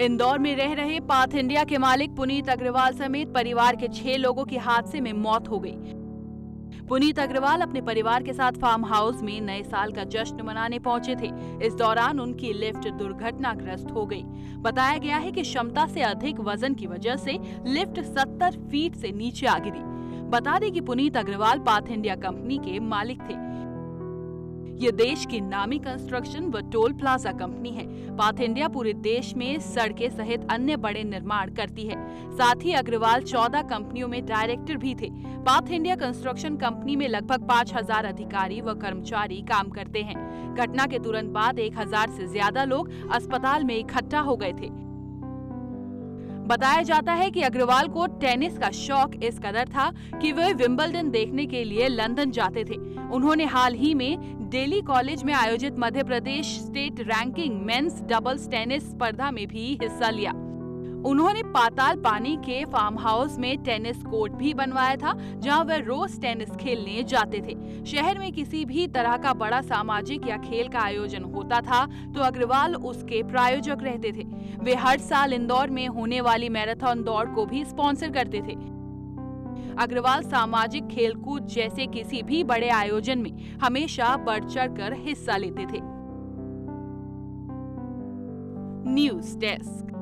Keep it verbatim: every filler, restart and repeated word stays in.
इंदौर में रह रहे पाथ इंडिया के मालिक पुनीत अग्रवाल समेत परिवार के छह लोगों की हादसे में मौत हो गई। पुनीत अग्रवाल अपने परिवार के साथ फार्म हाउस में नए साल का जश्न मनाने पहुंचे थे। इस दौरान उनकी लिफ्ट दुर्घटनाग्रस्त हो गई। बताया गया है कि क्षमता से अधिक वजन की वजह से लिफ्ट सत्तर फीट से नीचे आ गिरी। बता दें कि Puneet Agarwal Path India company के मालिक थे। ये देश की नामी कंस्ट्रक्शन व टोल प्लाजा कंपनी है। पाथ इंडिया पूरे देश में सड़कें सहित अन्य बड़े निर्माण करती है। साथ ही अग्रवाल चौदह कंपनियों में डायरेक्टर भी थे। पाथ इंडिया कंस्ट्रक्शन कंपनी में लगभग पाँच हजार अधिकारी व कर्मचारी काम करते हैं। घटना के तुरंत बाद एक हजार से ज्यादा लोग अस्पताल में इकट्ठा हो गए थे। बताया जाता है कि अग्रवाल को टेनिस का शौक इस कदर था कि वे विंबलडन देखने के लिए लंदन जाते थे। उन्होंने हाल ही में डेली कॉलेज में आयोजित Madhya Pradesh state ranking men's doubles tennis स्पर्धा में भी हिस्सा लिया। उन्होंने पाताल पानी के फार्म हाउस में टेनिस कोर्ट भी बनवाया था, जहां वे रोज टेनिस खेलने जाते थे। शहर में किसी भी तरह का बड़ा सामाजिक या खेल का आयोजन होता था तो अग्रवाल उसके प्रायोजक रहते थे। वे हर साल इंदौर में होने वाली मैराथन दौड़ को भी स्पॉन्सर करते थे। अग्रवाल सामाजिक खेलकूद जैसे किसी भी बड़े आयोजन में हमेशा बढ़ चढ़कर हिस्सा लेते थे। News desk.